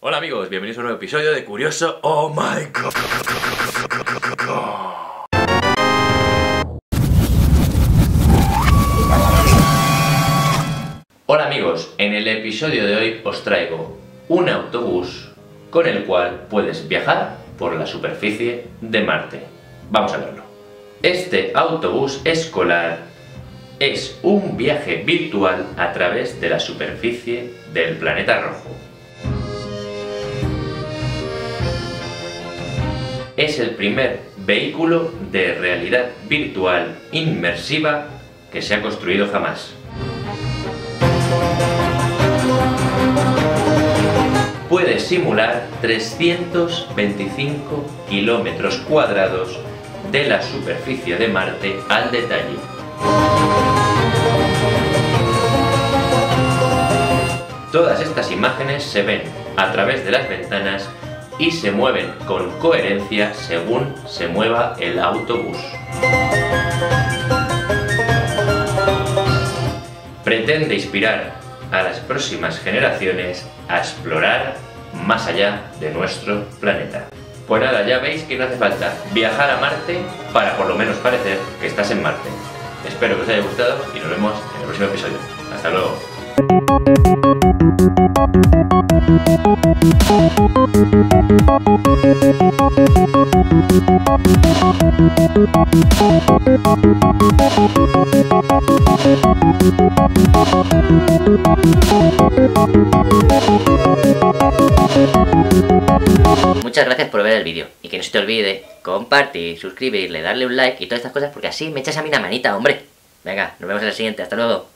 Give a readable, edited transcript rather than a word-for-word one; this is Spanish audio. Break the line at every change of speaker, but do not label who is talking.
Hola amigos, bienvenidos a un nuevo episodio de Curioso Oh My God. Hola amigos, en el episodio de hoy os traigo un autobús con el cual puedes viajar por la superficie de Marte. Vamos a verlo. Este autobús escolar es un viaje virtual a través de la superficie del planeta rojo. Es el primer vehículo de realidad virtual inmersiva que se ha construido jamás. Puede simular 325 kilómetros cuadrados de la superficie de Marte al detalle. Todas estas imágenes se ven a través de las ventanas y se mueven con coherencia según se mueva el autobús. Pretende inspirar a las próximas generaciones a explorar más allá de nuestro planeta. Pues nada, ya veis que no hace falta viajar a Marte para por lo menos parecer que estás en Marte. Espero que os haya gustado y nos vemos en el próximo episodio. Hasta luego.
Muchas gracias por ver el vídeo y que no se te olvide compartir, suscribirle, darle un like y todas estas cosas porque así me echas a mí una manita, hombre. Venga, nos vemos en el siguiente, hasta luego.